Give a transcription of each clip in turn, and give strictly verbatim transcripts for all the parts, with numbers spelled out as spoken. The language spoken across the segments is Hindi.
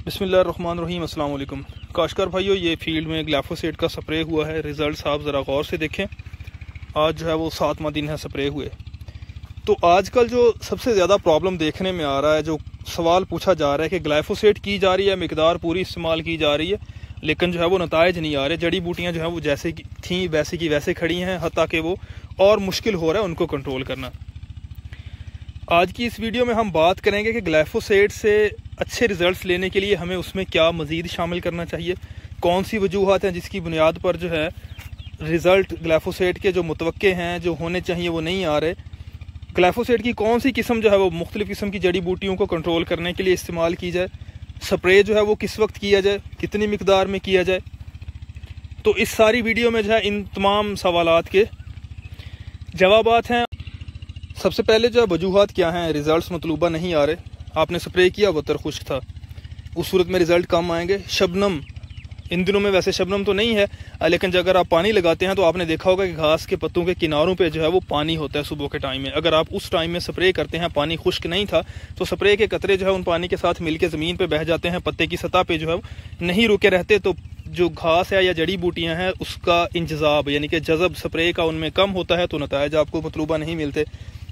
बिस्मिल्लाहिर्रहमानिर्रहीम, अस्सलाम वालेकुम। काशकार भाइयों, ये फील्ड में ग्लाइफोसेट का स्प्रे हुआ है। रिज़ल्ट आप ज़रा गौर से देखें। आज जो है वो सातवां दिन है स्प्रे हुए। तो आजकल जो सबसे ज़्यादा प्रॉब्लम देखने में आ रहा है, जो सवाल पूछा जा रहा है कि ग्लाइफोसेट की जा रही है, मिकदार पूरी इस्तेमाल की जा रही है, लेकिन जो है वो नताइज नहीं आ रहे। जड़ी बूटियाँ जो है वो जैसे की थी वैसे की वैसे खड़ी हैं, हत्ता कि वो और मुश्किल हो रहा है उनको कंट्रोल करना। आज की इस वीडियो में हम बात करेंगे कि ग्लाइफोसेट से अच्छे रिजल्ट्स लेने के लिए हमें उसमें क्या मज़ीद शामिल करना चाहिए, कौन सी वजूहत हैं जिसकी बुनियाद पर जो है रिज़ल्ट ग्लाइफोसेट के जो मुतवक्के हैं, जो होने चाहिए, वो नहीं आ रहे। ग्लाइफोसेट की कौन सी किस्म जो है वो मुख्तलिफ़ किस्म की जड़ी बूटियों को कंट्रोल करने के लिए इस्तेमाल की जाए, स्प्रे जो है वो किस वक्त किया जाए, कितनी मिकदार में किया जाए। तो इस सारी वीडियो में जो है इन तमाम सवालात के जवाबात हैं। सबसे पहले जो है वजूहत क्या हैं, रिज़ल्ट्स मतलूबा नहीं आ रहे। आपने स्प्रे किया, वतर खुश्क था, उस सूरत में रिज़ल्ट कम आएंगे। शबनम, इन दिनों में वैसे शबनम तो नहीं है, लेकिन जब अगर आप पानी लगाते हैं तो आपने देखा होगा कि घास के पत्तों के किनारों पे जो है वो पानी होता है सुबह के टाइम में। अगर आप उस टाइम में स्प्रे करते हैं, पानी खुश्क नहीं था, तो स्प्रे के कतरे जो है उन पानी के साथ मिलकर ज़मीन पे बह जाते हैं, पत्ते की सतह पे जो है नहीं रुके रहते। तो जो घास है या जड़ी बूटियाँ हैं उसका इंजज़ाब यानी कि जज़ब स्प्रे का उनमें कम होता है, तो नताइज आपको मतलूबा नहीं मिलते।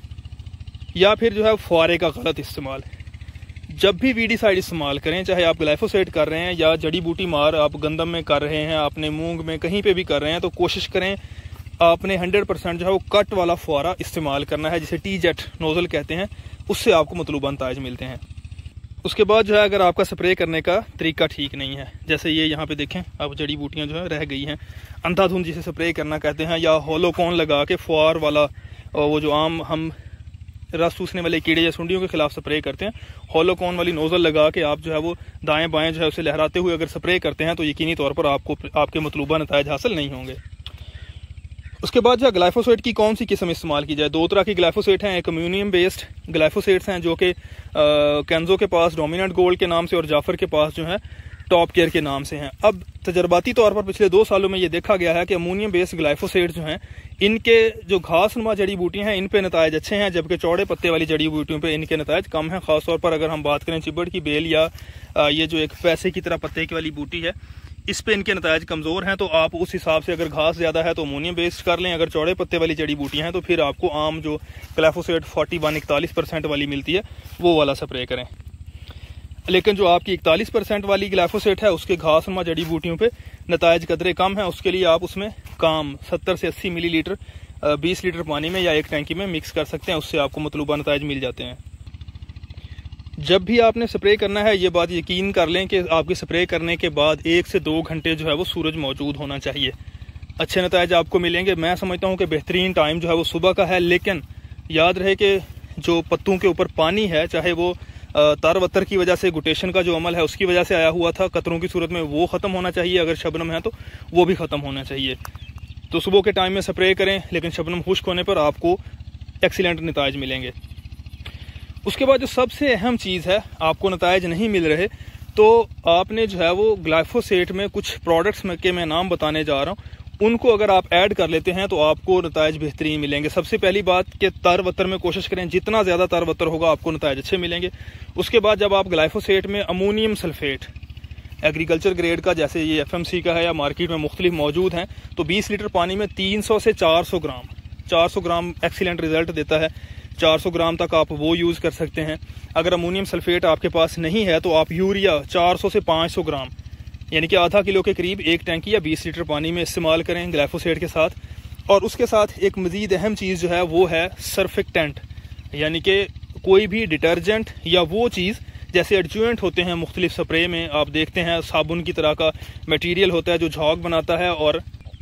या फिर जो है फुआरे का गलत इस्तेमाल। जब भी वीडीसाइड इस्तेमाल करें, चाहे आप ग्लाइफोसेट कर रहे हैं या जड़ी बूटी मार आप गंदम में कर रहे हैं, आपने मूंग में कहीं पे भी कर रहे हैं, तो कोशिश करें आपने हंड्रेड परसेंट जो है वो कट वाला फुआरा इस्तेमाल करना है, जिसे टी जेट नोज़ल कहते हैं। उससे आपको मतलूबा नताइज मिलते हैं। उसके बाद जो है अगर आपका स्प्रे करने का तरीका ठीक नहीं है, जैसे ये यहाँ पे देखें, अब जड़ी बूटियाँ जो है रह गई हैं, अंधाधुंध जिसे स्प्रे करना कहते हैं, या होलो कॉन लगा के फुआर वाला, वो जो आम हम रस चूसने वाले कीड़े या सुंडियों के खिलाफ स्प्रे करते हैं, होलो कॉन वाली नोजल लगा के आप जो है वो दाएं बाएं जो है उसे लहराते हुए अगर स्प्रे करते हैं, तो यकीनी तौर पर आपको आपके मतलूबा नताइज हासिल नहीं होंगे। उसके बाद जो है ग्लाइफोसेट की कौन सी किस्म इस्तेमाल की जाए। दो तरह की ग्लाइफोसेट हैं, एक अम्यूनियम बेस्ड ग्लाइफोसेट्स हैं जो कि कैंजो के पास डोमिनेंट गोल्ड के नाम से और जाफर के पास जो है टॉप केयर के नाम से हैं। अब तजर्बाती तौर पर पिछले दो सालों में ये देखा गया है कि अमोनियम बेस्ड ग्लाइफोसेट जो हैं, इनके जो घास नुमा जड़ी बूटियाँ हैं इन पे नताइज अच्छे हैं, जबकि चौड़े पत्ते वाली जड़ी बूटियों पे इनके नताइज कम हैं। खासतौर पर अगर हम बात करें चिबड़ की बेल या ये जो एक पैसे की तरह पत्ते की वाली बूटी है, इस पे इनके नताइज कमज़ोर हैं। तो आप उस हिसाब से अगर घास ज़्यादा है तो अमोनियम बेस्ड कर लें, अगर चौड़े पत्ते वाली जड़ी बूटियाँ हैं तो फिर आपको आम जो ग्लाइफोसेट फोर्टी वन इकतालीस परसेंट वाली मिलती है वो वाला स्प्रे करें। लेकिन जो आपकी इकतालीस परसेंट वाली ग्लाइफोसेट है उसके घास नुमा जड़ी बूटियों पे नताइज कदरे कम हैं, उसके लिए आप उसमें काम सत्तर से अस्सी मिली लीटर बीस लीटर पानी में या एक टैंकी में मिक्स कर सकते हैं, उससे आपको मतलूबा नताइज मिल जाते हैं। जब भी आपने स्प्रे करना है, ये बात यकीन कर लें कि आपके स्प्रे करने के बाद एक से दो घंटे जो है वो सूरज मौजूद होना चाहिए, अच्छे नताइज आपको मिलेंगे। मैं समझता हूँ कि बेहतरीन टाइम जो है वो सुबह का है, लेकिन याद रहे कि जो पत्तों के ऊपर पानी है, चाहे वो तार वत्तर की वजह से गुटेशन का जो अमल है उसकी वजह से आया हुआ था कतरों की सूरत में, वो ख़त्म होना चाहिए। अगर शबनम है तो वो भी ख़त्म होना चाहिए। तो सुबह के टाइम में स्प्रे करें, लेकिन शबनम खुश्क होने पर आपको एक्सीलेंट नताइज मिलेंगे। उसके बाद जो सबसे अहम चीज़ है, आपको नताइज नहीं मिल रहे तो आपने जो है वो ग्लाइफोसेट में कुछ प्रोडक्ट्स में के मैं नाम बताने जा रहा हूँ, उनको अगर आप ऐड कर लेते हैं तो आपको नताइज बेहतरीन मिलेंगे। सबसे पहली बात कि तर वत्तर में कोशिश करें, जितना ज़्यादा तर वत्तर होगा आपको नताइज अच्छे मिलेंगे। उसके बाद जब आप ग्लाइफोसेट में अमोनियम सल्फेट एग्रीकल्चर ग्रेड का, जैसे ये एफ एम सी का है या मार्केट में मुख्तलिफ मौजूद हैं, तो बीस लीटर पानी में तीन सौ से चार सौ ग्राम चार सौ ग्राम एक्सीलेंट रिजल्ट देता है। चार सौ ग्राम तक आप वो यूज़ कर सकते हैं। अगर अमोनियम सल्फेट आपके पास नहीं है तो आप यूरिया चार सौ से पाँच सौ ग्राम यानी कि आधा किलो के करीब एक टैंकी या बीस लीटर पानी में इस्तेमाल करें ग्लाइफोसेट के साथ। और उसके साथ एक मज़ीद अहम चीज़ जो है वो है सर्फेक्टेंट, यानी कि कोई भी डिटर्जेंट या वो चीज़, जैसे एडजुएंट होते हैं मुख्तलिफ स्प्रे में, आप देखते हैं साबुन की तरह का मटेरियल होता है जो झाग बनाता है और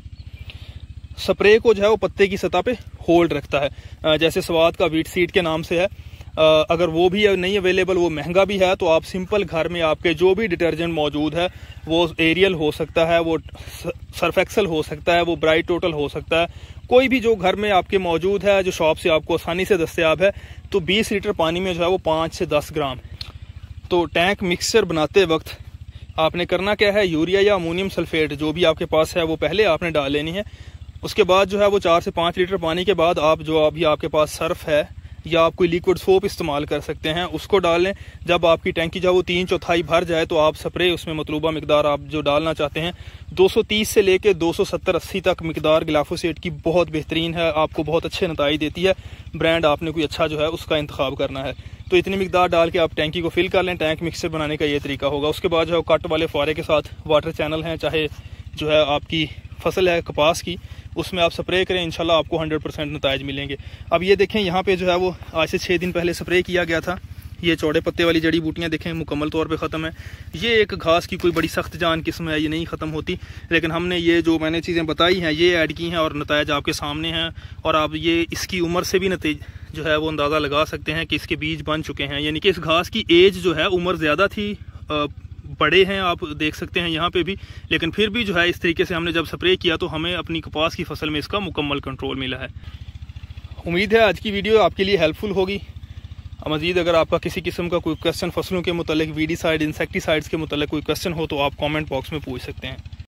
स्प्रे को जो है वो पत्ते की सतह पे होल्ड रखता है, जैसे स्वाद का वीट सीड के नाम से है। अगर वो भी नहीं अवेलेबल, वो महंगा भी है, तो आप सिंपल घर में आपके जो भी डिटर्जेंट मौजूद है, वो एरियल हो सकता है, वो सर्फ एक्सल हो सकता है, वो ब्राइट टोटल हो सकता है, कोई भी जो घर में आपके मौजूद है जो शॉप से आपको आसानी से दस्तयाब है, तो बीस लीटर पानी में जो है वो पाँच से दस ग्राम। तो टैंक मिक्सचर बनाते वक्त आपने करना क्या है, यूरिया या अमोनियम सल्फेट जो भी आपके पास है वो पहले आपने डाल लेनी है। उसके बाद जो है वो चार से पाँच लीटर पानी के बाद आप जो अभी आपके पास सर्फ है या आप कोई लिक्विड सोप इस्तेमाल कर सकते हैं, उसको डाल लें। जब आपकी टैंकी जब वो तीन चौथाई भर जाए तो आप स्प्रे उसमें मतलूबा मिकदार आप जो डालना चाहते हैं दो सौ तीस से लेके दो सौ सत्तर अस्सी तक मिकदार ग्लाफोसेट की बहुत बेहतरीन है, आपको बहुत अच्छे नताइज देती है। ब्रांड आपने कोई अच्छा जो है उसका इंतखाब करना है, तो इतनी मिकदार डाल के आप टैंकी को फिल कर लें। टैंक मिक्सचर बनाने का ये तरीका होगा। उसके बाद जो है कट वाले फुआरे के साथ वाटर चैनल हैं, चाहे जो है आपकी फसल है कपास की, उसमें आप स्प्रे करें, इंशाल्लाह आपको हंड्रेड परसेंट नताइज मिलेंगे। अब ये देखें यहाँ पे जो है वो आज से छः दिन पहले स्प्रे किया गया था। ये चौड़े पत्ते वाली जड़ी बूटियाँ देखें मुकम्मल तौर पे ख़त्म है। ये एक घास की कोई बड़ी सख्त जान किस्म है, ये नहीं ख़त्म होती, लेकिन हमने ये जो मैंने चीज़ें बताई हैं ये ऐड की हैं और नताइज आपके सामने हैं। और आप ये इसकी उम्र से भी नतीज जो है वो अंदाज़ा लगा सकते हैं कि इसके बीज बन चुके हैं, यानी कि इस घास की एज जो है उम्र ज़्यादा थी, बड़े हैं आप देख सकते हैं यहाँ पे भी, लेकिन फिर भी जो है इस तरीके से हमने जब स्प्रे किया तो हमें अपनी कपास की फसल में इसका मुकम्मल कंट्रोल मिला है। उम्मीद है आज की वीडियो आपके लिए हेल्पफुल होगी। मज़ीद अगर आपका किसी किस्म का कोई क्वेश्चन फसलों के मुतालिक, वीडिसाइड, इंसेक्टिसाइड्स के मुतालिक कोई क्वेश्चन हो तो आप कमेंट बॉक्स में पूछ सकते हैं।